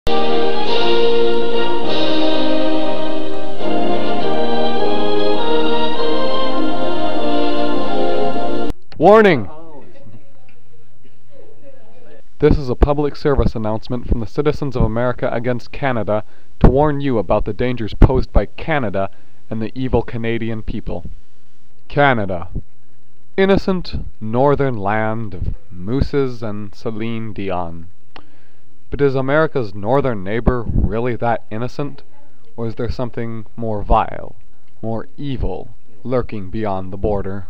Warning! This is a public service announcement from the citizens of America against Canada to warn you about the dangers posed by Canada and the evil Canadian people. Canada. Innocent northern land of mooses and Celine Dion. But is America's northern neighbor really that innocent? Or is there something more vile, more evil, lurking beyond the border?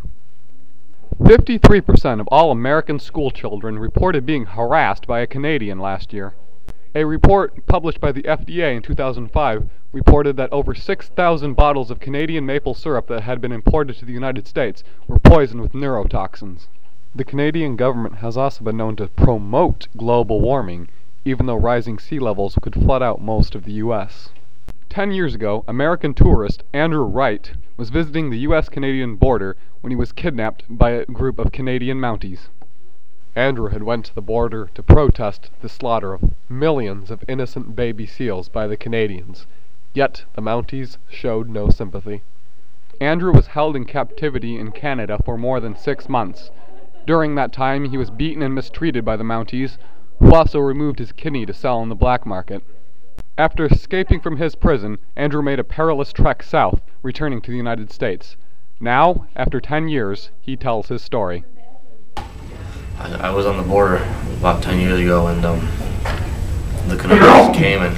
53% of all American schoolchildren reported being harassed by a Canadian last year. A report published by the FDA in 2005 reported that over 6,000 bottles of Canadian maple syrup that had been imported to the United States were poisoned with neurotoxins. The Canadian government has also been known to promote global warming, even though rising sea levels could flood out most of the U.S. 10 years ago, American tourist Andrew Wright was visiting the U.S.-Canadian border when he was kidnapped by a group of Canadian Mounties. Andrew had went to the border to protest the slaughter of millions of innocent baby seals by the Canadians, yet the Mounties showed no sympathy. Andrew was held in captivity in Canada for more than 6 months. During that time, he was beaten and mistreated by the Mounties, who also removed his kidney to sell on the black market. After escaping from his prison, Andrew made a perilous trek south, returning to the United States. Now, after 10 years, he tells his story. I was on the border about 10 years ago, and the Canadians came and...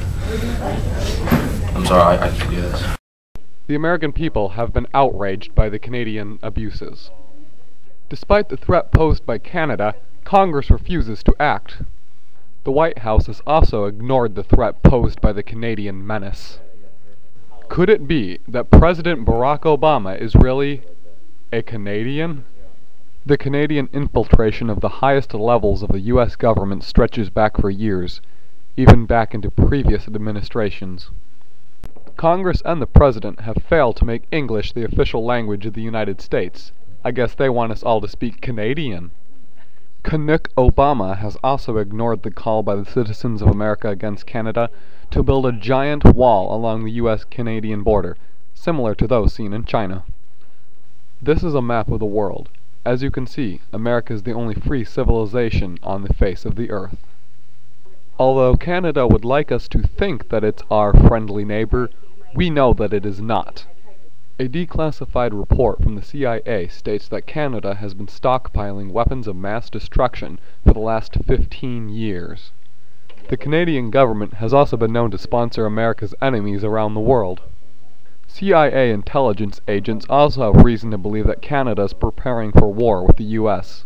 I'm sorry, I can't do this. The American people have been outraged by the Canadian abuses. Despite the threat posed by Canada, Congress refuses to act. The White House has also ignored the threat posed by the Canadian menace. Could it be that President Barack Obama is really a Canadian? The Canadian infiltration of the highest levels of the U.S. government stretches back for years, even back into previous administrations. Congress and the President have failed to make English the official language of the United States. I guess they want us all to speak Canadian. Canuck Obama has also ignored the call by the citizens of America against Canada to build a giant wall along the U.S.-Canadian border, similar to those seen in China. This is a map of the world. As you can see, America is the only free civilization on the face of the earth. Although Canada would like us to think that it's our friendly neighbor, we know that it is not. A declassified report from the CIA states that Canada has been stockpiling weapons of mass destruction for the last 15 years. The Canadian government has also been known to sponsor America's enemies around the world. CIA intelligence agents also have reason to believe that Canada is preparing for war with the U.S.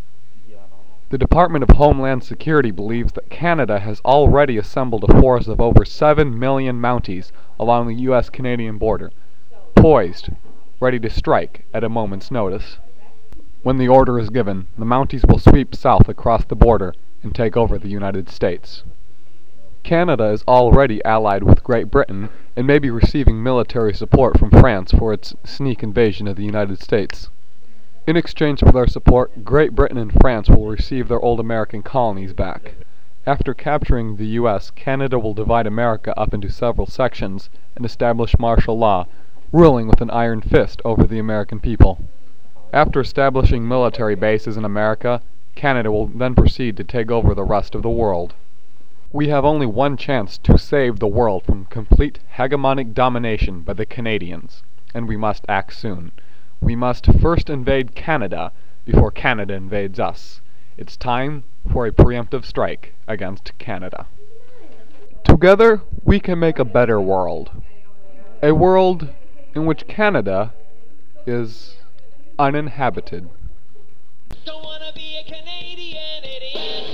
The Department of Homeland Security believes that Canada has already assembled a force of over 7 million Mounties along the U.S.-Canadian border, poised, ready to strike at a moment's notice. When the order is given, the Mounties will sweep south across the border and take over the United States. Canada is already allied with Great Britain and may be receiving military support from France for its sneak invasion of the United States. In exchange for their support, Great Britain and France will receive their old American colonies back. After capturing the U.S., Canada will divide America up into several sections and establish martial law, ruling with an iron fist over the American people. After establishing military bases in America, Canada will then proceed to take over the rest of the world. We have only one chance to save the world from complete hegemonic domination by the Canadians, and we must act soon. We must first invade Canada before Canada invades us. It's time for a preemptive strike against Canada. Together, we can make a better world. A world in which Canada is uninhabited. Don't wanna be a Canadian idiot.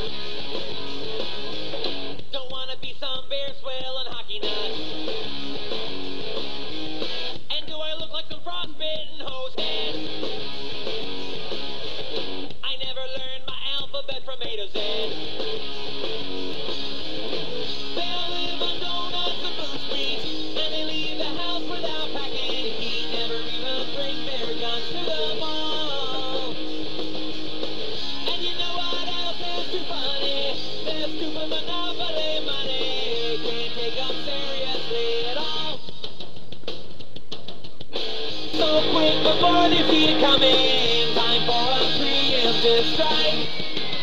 Don't wanna be some bear swell and hockey nut. And do I look like some frostbitten hose head? I never learned my alphabet from A to Z. They all live on donuts and food streets, and they leave the house without packing heat. Never even bring their guns to the mall. before they see it coming. Time for a preemptive strike.